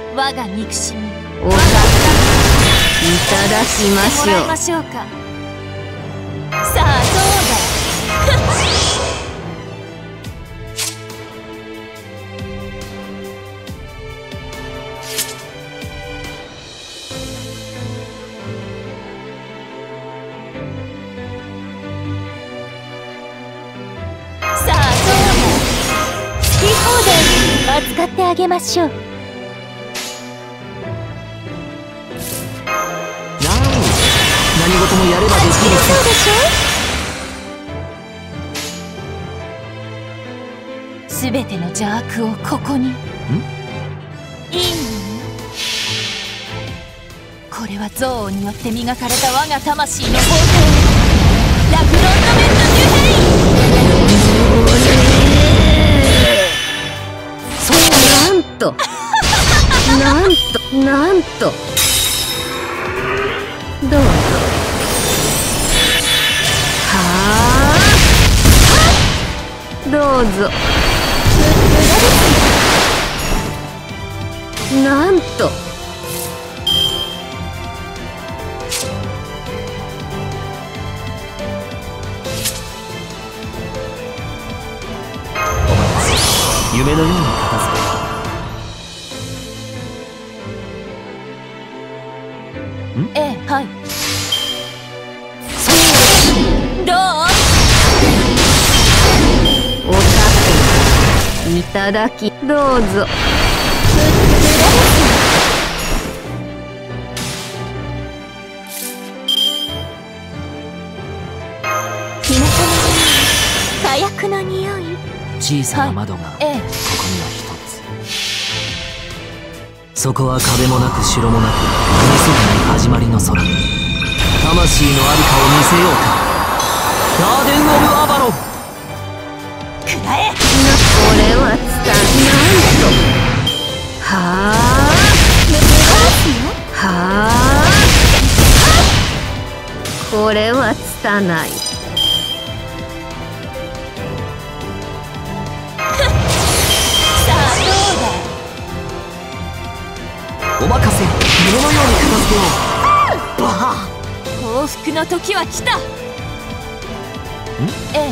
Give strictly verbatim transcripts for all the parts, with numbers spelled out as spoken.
我が憎しみお宝いただきましょう。 もらいましょうか。さあどうださあどうだ好き放題扱ってあげましょう。 何事もやればできる。 そうでしょ。すべての邪悪をここに。ん？いいのね。これは憎悪によって磨かれた我が魂の宝刀、ラフロントメント・デュヘイン。 そうなんとなんとなんとどうぞ。はあ、どうぞ。なんと夢のように片付け。 ええ、はい。どう？ おたけいただきどうぞ。 日向の火薬の匂い。 小さな窓がここにはええ一つ。そこは壁もなく城もなく見せない始まりの空。魂のありかを見せようか。ガーデン・オブ・アバロン。 くらえ。 これはつたなんとはあはあこれはつたない。 お任せ。夢のように片付けよう。バハ幸福の時は来た。ん？ええ。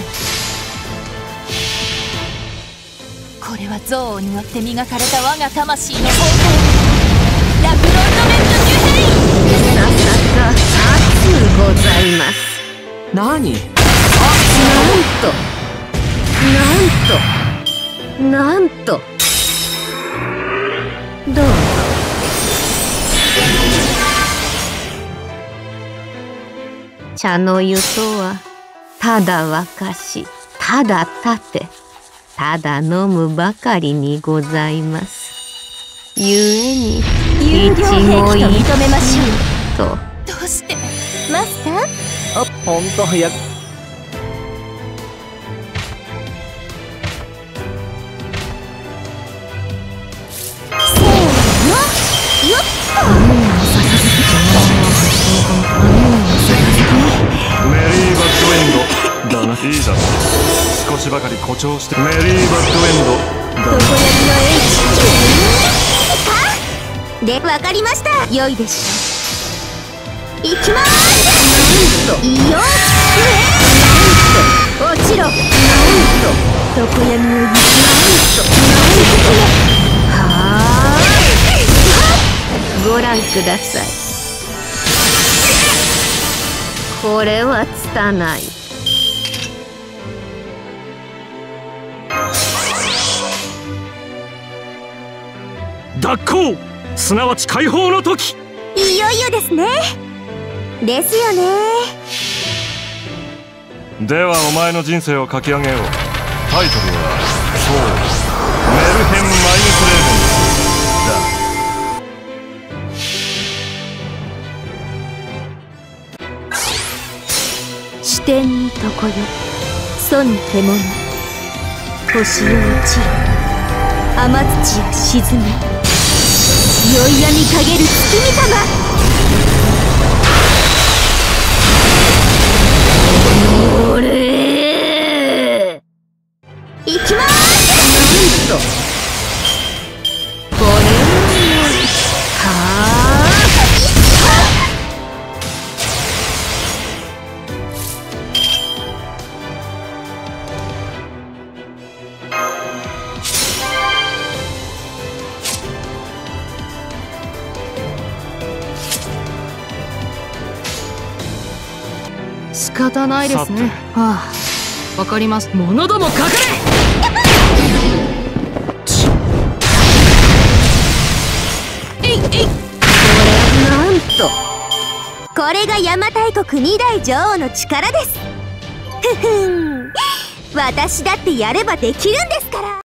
これは憎悪によって磨かれた我が魂の宝刀、ラフロントメント・デュヘイン。 ささか熱ございます。 何？ なんとなんとなんとどうぞ。茶の湯とはただ沸かしただ立てただ飲むばかりにございます。ゆえに有料兵器と認めましょう。 とどうしてマスター？ あ、ほんとや。 せーのよっと。 メリーバッドエンドだな。いいだろう。少しばかり誇張して。メリーバッドエンドだな。 どこやりの エイチ でわかりました。良いでしょう。行きまーす。なんといよっ落ちろ。なんとどこやみを言う。なんとなんとはあご覧ください。これはつたない。 脱行、すなわち解放の時。 いよいよですね。ですよね。 ではお前の人生を書き上げよう。タイトルはそうメルヘン・マインフレーメンだ。 視点にとこよ、楚に獣、星よ落ちる、雨土や沈め、宵闇かげる月見玉。 俺行きまーす。 なんとこれ仕方ないですね。 さてはあ、わかります。物どもかかれ。えいえい。 なんとこれが邪馬台国二代女王の力です。ふふん、私だってやればできるんですから。